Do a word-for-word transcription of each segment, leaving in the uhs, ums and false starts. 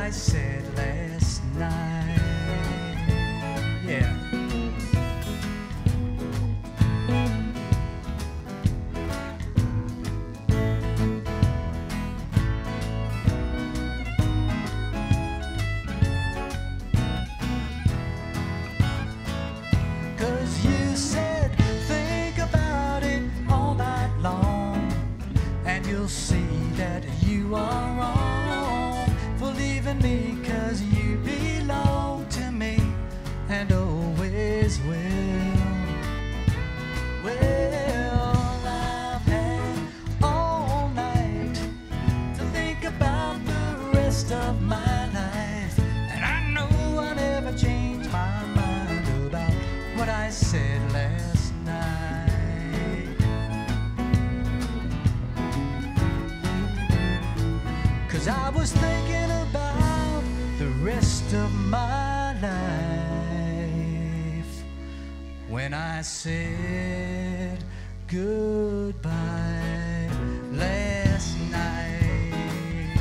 I said last night. Yeah. Cause you said think about it all night long, and you'll see that you are wrong for leaving me, cause you belong to me and always will. Well, I've had all night to think about the rest of my life, and I know I never changed my mind about what I said last night. Cause I was thinking about the rest of my life when I said goodbye last night.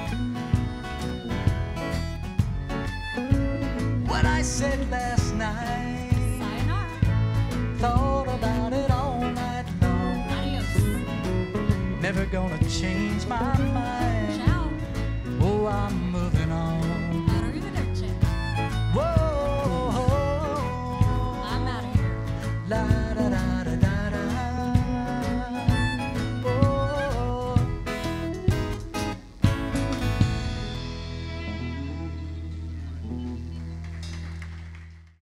What I said last night, thought about it all night long. Adios. Never gonna change my mind.